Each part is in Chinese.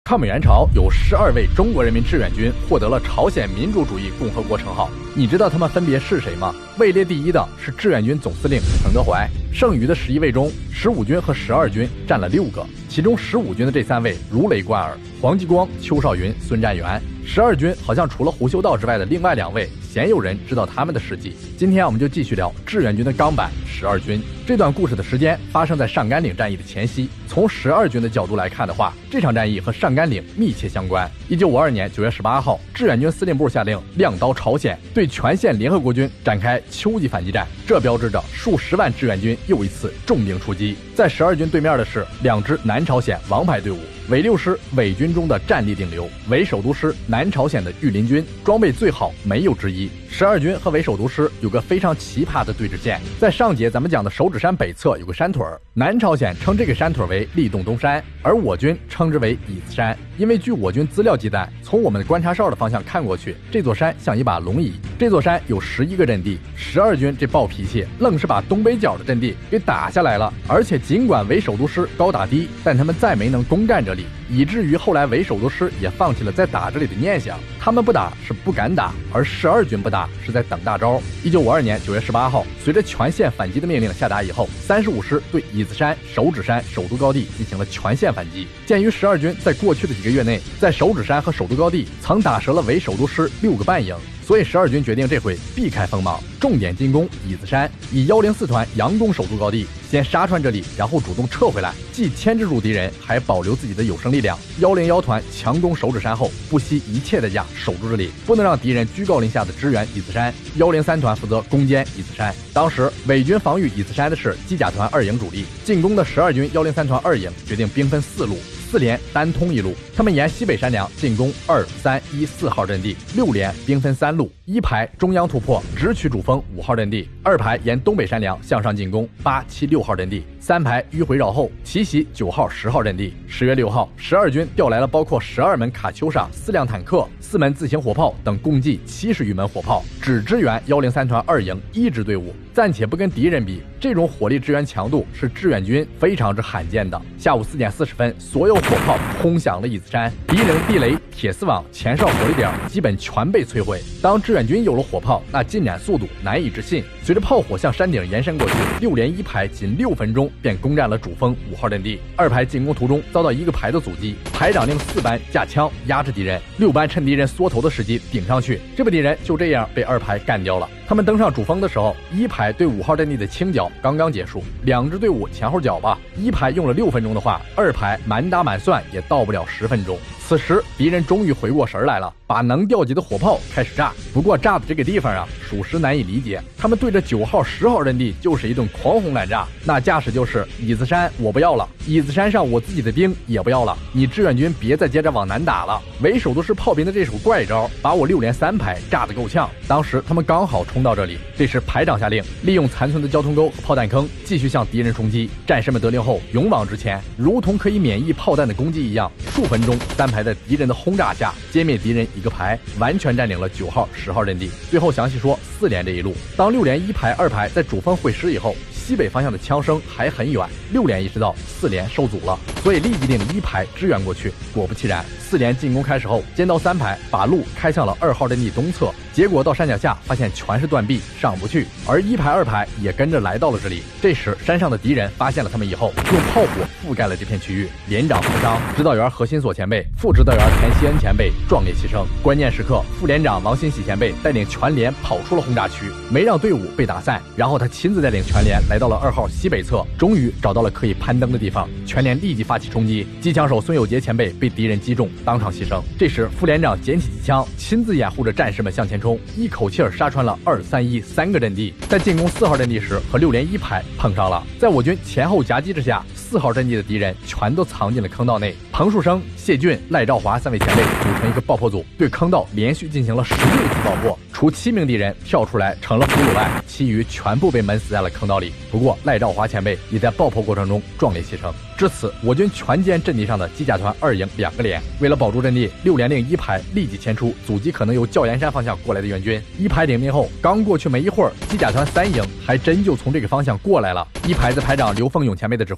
抗美援朝有12位中国人民志愿军获得了朝鲜民主主义共和国称号，你知道他们分别是谁吗？位列第一的是志愿军总司令彭德怀，剩余的11位中，15军和12军占了6个，其中15军的这3位如雷贯耳，黄继光、邱少云、孙占元。12军好像除了胡修道之外的另外2位，鲜有人知道他们的事迹。今天我们就继续聊志愿军的钢板12军。这段故事的时间发生在上甘岭战役的前夕。从12军的角度来看的话，这场战役和上甘岭密切相关。1952年9月18号，志愿军司令部下令亮刀朝鲜，对全线联合国军展开秋季反击战，这标志着数十万志愿军又一次重兵出击。在12军对面的是2支南朝鲜王牌队伍，伪6师伪军中的战力顶流，伪首都师南朝鲜的御林军，装备最好没有之一。12军和伪首都师有个非常奇葩的对峙线，在上节咱们讲的手指山北侧有个山腿，南朝鲜称这个山腿为立洞东山，而我军称之为椅子山。因为据我军资料记载，从我们观察哨的方向看过去，这座山像一把龙椅。这座山有11个阵地，12军这暴脾气愣是把东北角的阵地给打下来了，而且尽管伪首都师高打低，但他们再没能攻占这里，以至于后来伪首都师也放弃了再打这里的念想。他们不打是不敢打，而12军不打是在等大招。1952年9月18号，随着全线反击的命令下达以后，35师对椅子山、手指山首都高地进行了全线反击。鉴于12军在过去的几个月内在手指山和首都高地曾打折了伪首都师6个半营，所以12军决定这回避开锋芒，重点进攻椅子山，以104团佯攻首都高地，先杀穿这里，然后主动撤回来，既牵制住敌人，还保留自己的有生力量。101团强攻手指山后，不惜一切代价守住这里，不能让敌人居高临下的支援椅子山。103团负责攻坚椅子山。当时伪军防御椅子山的是机甲团2营主力，进攻的12军103团2营决定兵分4路，4连单通一路，他们沿西北山梁进攻2、3、1、4号阵地，6连兵分3路，1排中央突破，直取主峰5号阵地，2排沿东北山梁向上进攻8、7、6号阵地，3排迂回绕后奇袭9号、10号阵地。10月6号，12军调来了包括12门卡秋莎、4辆坦克、4门自行火炮等共计70余门火炮，只支援103团2营1支队伍，暂且不跟敌人比，这种火力支援强度是志愿军非常之罕见的。下午4点40分，所有火炮轰响了椅子山，敌人地雷、铁丝网、前哨火力点基本全被摧毁。当志愿军有了火炮，那进展速度难以置信。随着炮火向山顶延伸过去，6连1排仅6分钟便攻占了主峰5号阵地。2排进攻途中遭到1个排的阻击，排长令4班架枪压制敌人，6班趁敌人缩头的时机顶上去，这部敌人就这样被2排干掉了。他们登上主峰的时候，1排对5号阵地的清剿刚刚结束，2支队伍前后脚吧，1排用了6分钟的话，2排满打满算也到不了10分钟。此时敌人终于回过神来了，把能调集的火炮开始炸。不过炸的这个地方啊，属实难以理解，他们对着9号、10号阵地就是一顿狂轰滥炸，那架势就是椅子山我不要了，椅子山上我自己的兵也不要了，你志愿军别再接着往南打了。伪首都师炮兵的这手怪招把我6连3排炸得够呛。当时他们刚好冲到这里，这时排长下令利用残存的交通沟和炮弹坑继续向敌人冲击。战士们得令后勇往直前，如同可以免疫炮弹的攻击一样，数分钟3排在敌人的轰炸下歼灭敌人1个排，完全占领了9号、10号阵地。最后详细说4连这一路，当6连1排、2排在主峰会师以后，西北方向的枪声还很远，6连意识到4连受阻了，所以立即令1排支援过去。果不其然，4连进攻开始后，尖刀3排把路开向了2号阵地东侧，结果到山脚下发现全是断壁，上不去，而1排、2排也跟着来到了这里。这时山上的敌人发现了他们以后，用炮火覆盖了这片区域，连长负伤，指导员何新所前辈、副指导员田锡恩前辈壮烈牺牲。关键时刻，副连长王新喜前辈带领全连跑出了轰炸区，没让队伍被打散，然后他亲自带领全连来到了2号西北侧，终于找到了可以攀登的地方，全连立即发起冲击，机枪手孙有杰前辈被敌人击中，当场牺牲。这时副连长捡起机枪，亲自掩护着战士们向前冲，一口气杀穿了2、3、1 3个阵地，在进攻4号阵地时和6连1排碰上了，在我军前后夹击之下，4号阵地的敌人全都藏进了坑道内。彭树生、谢俊、赖兆华3位前辈组成一个爆破组，对坑道连续进行了16次爆破，除7名敌人跳出来成了俘虏外，其余全部被闷死在了坑道里。不过赖兆华前辈也在爆破过程中壮烈牺牲。至此，我军全歼阵地上的机甲团2营2个连。为了保住阵地，6连令1排立即迁出，阻击可能由教研山方向过来的援军。1排领命后，刚过去没一会儿，机甲团3营还真就从这个方向过来了。1排在排长刘凤勇前辈的指挥下，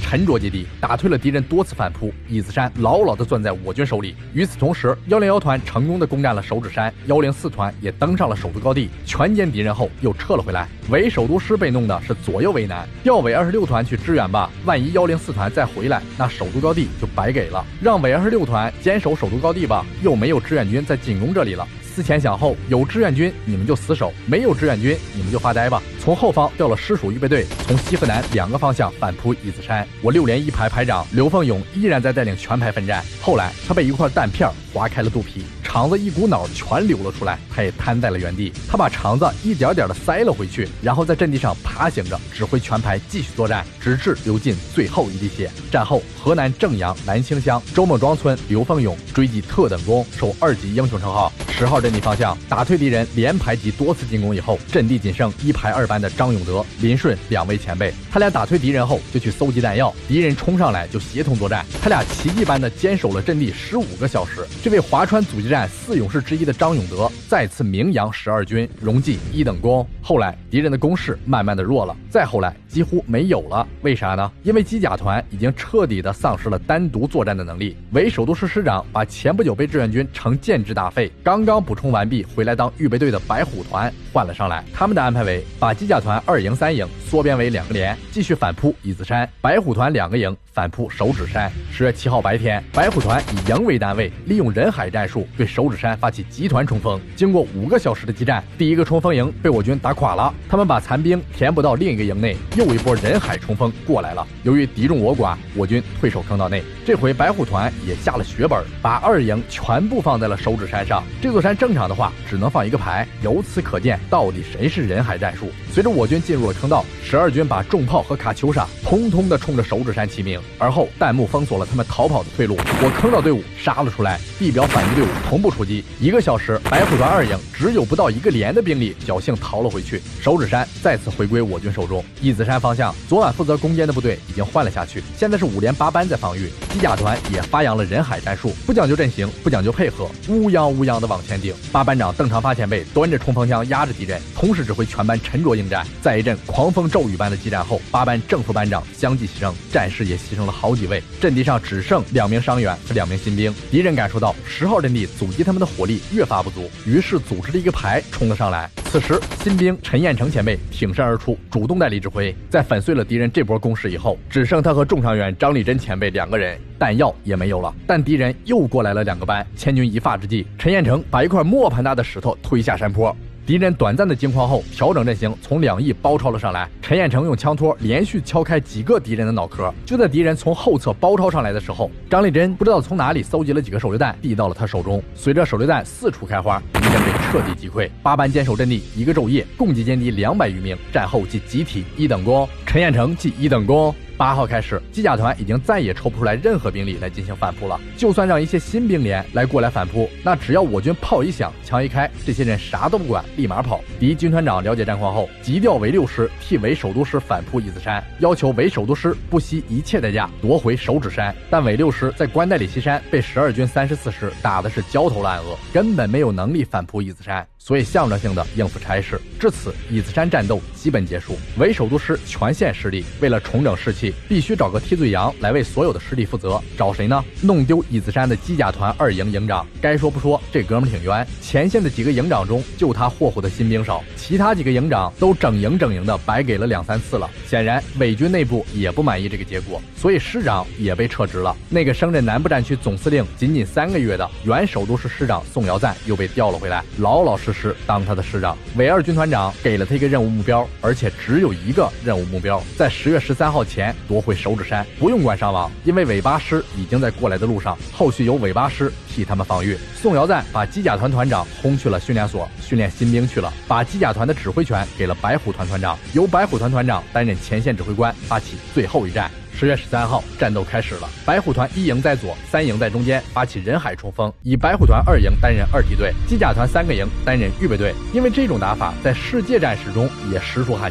沉着接地，打退了敌人多次反扑，椅子山牢牢地攥在我军手里。与此同时，101团成功地攻占了手指山，104团也登上了首都高地，全歼敌人后又撤了回来。伪首都师被弄的是左右为难，调伪26团去支援吧，万一104团再回来，那首都高地就白给了；让伪26团坚守首都高地吧，又没有志愿军在进攻这里了。思前想后，有志愿军你们就死守，没有志愿军你们就发呆吧。从后方调了师属预备队，从西和南2个方向反扑椅子山。我6连1排排长刘凤勇依然在带领全排奋战。后来他被一块弹片划开了肚皮，肠子一股脑全流了出来，他也瘫在了原地。他把肠子一点点的塞了回去，然后在阵地上爬行着，指挥全排继续作战，直至流尽最后一滴血。战后，河南正阳蓝清乡周孟庄村刘凤勇追击特等功，受2级英雄称号。10号阵地方向打退敌人连排及多次进攻以后，阵地仅剩1排2班的张永德、林顺2位前辈，他俩打退敌人后就去搜集弹药，敌人冲上来就协同作战，他俩奇迹般的坚守了阵地15个小时。这位华川阻击战4勇士之一的张永德再次名扬12军，荣记1等功。后来敌人的攻势慢慢的弱了，再后来几乎没有了。为啥呢？因为机甲团已经彻底的丧失了单独作战的能力。伪首都师师长把前不久被志愿军成建制打废，刚补充完毕回来当预备队的白虎团换了上来，他们的安排为把机甲团2营3营缩编为2个连，继续反扑椅子山，白虎团2个营反扑手指山。10月7号白天，白虎团以营为单位，利用人海战术对手指山发起集团冲锋。经过5个小时的激战，第一个冲锋营被我军打垮了，他们把残兵填补到另一个营内，又一波人海冲锋过来了。由于敌众我寡，我军退守坑道内。这回白虎团也下了血本，把2营全部放在了手指山上。这座山正常的话只能放1个排，由此可见到底谁是人海战术。随着我军进入了坑道，12军把重炮和卡秋莎通通的冲着手指山齐鸣，而后弹幕封锁了他们逃跑的退路，我坑道队伍杀了出来，地表反击队伍同步出击。1个小时，白虎团2营只有不到1个连的兵力侥幸逃了回去，手指山再次回归我军手中。椅子山方向，昨晚负责攻坚的部队已经换了下去，现在是5连8班在防御，机甲团也发扬了人海战术，不讲究阵型，不讲究配合，乌泱的往前顶。8班长邓长发前辈端着冲锋枪压着敌人，同时指挥全班沉着应战。在一阵狂风骤雨般的激战后，8班正副班长相继牺牲，战士也牺牲了好几位，阵地上只剩2名伤员和2名新兵。敌人感受到10号阵地阻击他们的火力越发不足，于是组织了一个排冲了上来。此时新兵陈彦成前辈挺身而出，主动代理指挥。在粉碎了敌人这波攻势以后，只剩他和重伤员张立珍前辈2个人，弹药也没有了。但敌人又过来了2个班，千钧一发之际，陈彦成把一块磨盘大的石头推下山坡。敌人短暂的惊慌后，调整阵型，从2翼包抄了上来。陈彦成用枪托连续敲开几个敌人的脑壳。就在敌人从后侧包抄上来的时候，张立珍不知道从哪里搜集了几个手榴弹，递到了他手中。随着手榴弹4处开花，敌人被彻底击溃。8班坚守阵地1个昼夜，共计歼敌200余名，战后即集体1等功，陈彦成记1等功。8号开始，机甲团已经再也抽不出来任何兵力来进行反扑了。就算让一些新兵连过来反扑，那只要我军炮一响，枪一开，这些人啥都不管，立马跑。敌军团长了解战况后，急调伪6师替伪首都师反扑椅子山，要求伪首都师不惜一切代价夺回手指山。但伪6师在关代里西山被12军34师打的是焦头烂额，根本没有能力反扑椅子山，所以象征性的应付差事。至此，椅子山战斗基本结束。伪首都师全线失利，为了重整士气，必须找个替罪羊来为所有的失利负责。找谁呢？弄丢椅子山的机甲团2营营长。该说不说，这哥们挺冤。前线的几个营长中，就他霍霍的新兵少，其他几个营长都整营的白给了2、3次了。显然伪军内部也不满意这个结果，所以师长也被撤职了。那个升任南部战区总司令仅3个月的原首都师师长宋尧赞又被调了回来，老老实实当他的师长。伪2军团长给了他一个任务目标，而且只有一个任务目标，在10月13号前夺回手指山，不用管伤亡，因为伪8师已经在过来的路上，后续由伪8师替他们防御。宋尧赞把机甲团团长轰去了训练所，训练新兵去了，把机甲团的指挥权给了白虎团团长，由白虎团团长担任前线指挥官，发起最后一战。10月13号，战斗开始了。白虎团1营在左，3营在中间，发起人海冲锋，以白虎团2营担任2梯队，机甲团3个营担任预备队。因为这种打法在世界战史中也实属罕见，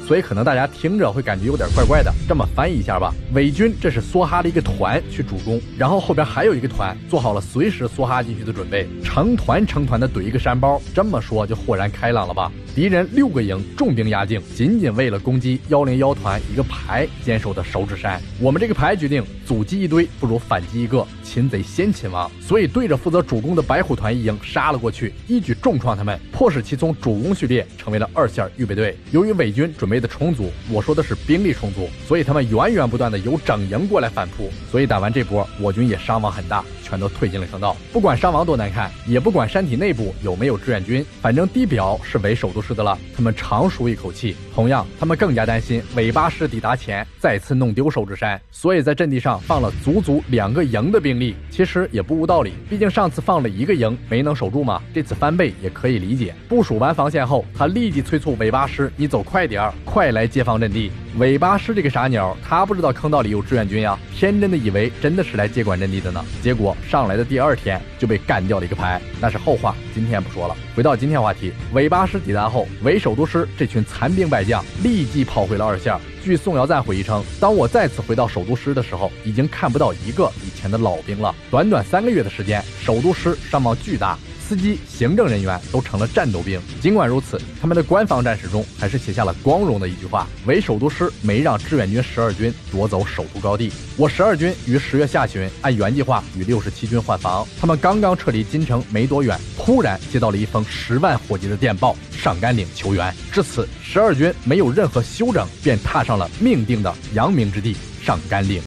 所以可能大家听着会感觉有点怪怪的。这么翻译一下吧，伪军这是梭哈的一个团去主攻，然后后边还有一个团做好了随时梭哈进去的准备，成团的怼一个山包。这么说就豁然开朗了吧？敌人6个营重兵压境，仅仅为了攻击101团一个排坚守的手指山。我们这个排决定阻击一堆不如反击一个，擒贼先擒王，所以对着负责主攻的白虎团一营杀了过去，一举重创他们，迫使其从主攻序列成为了2线预备队。由于伪军准备的充足，我说的是兵力充足，所以他们源源不断的有整营过来反扑，所以打完这波我军也伤亡很大，全都退进了坑道。不管伤亡多难看，也不管山体内部有没有志愿军，反正地表是伪首都师的了，他们长舒一口气。同样他们更加担心伪8师抵达前再次弄丢手指山，所以在阵地上放了足足2个营的兵力。其实也不无道理，毕竟上次放了1个营没能守住嘛，这次翻倍也可以理解。部署完防线后，他立即催促伪8师你走快点，快来接防阵地。伪8师这个傻鸟，他不知道坑道里有志愿军呀，天真的以为真的是来接管阵地的呢。结果上来的第2天就被干掉了一个排，那是后话，今天不说了。回到今天话题，伪8师抵达后，伪首都师这群残兵败将立即跑回了2线。据宋尧赞回忆称，当我再次回到首都师的时候，已经看不到一个以前的老兵了。短短3个月的时间，首都师伤亡巨大，司机、行政人员都成了战斗兵。尽管如此，他们的官方战史中还是写下了光荣的一句话：伪首都师没让志愿军12军夺走首都高地。我12军于10月下旬按原计划与67军换防，他们刚刚撤离金城没多远，突然接到了一封10万火急的电报，上甘岭求援。至此，12军没有任何休整，便踏上了命定的扬名之地上甘岭。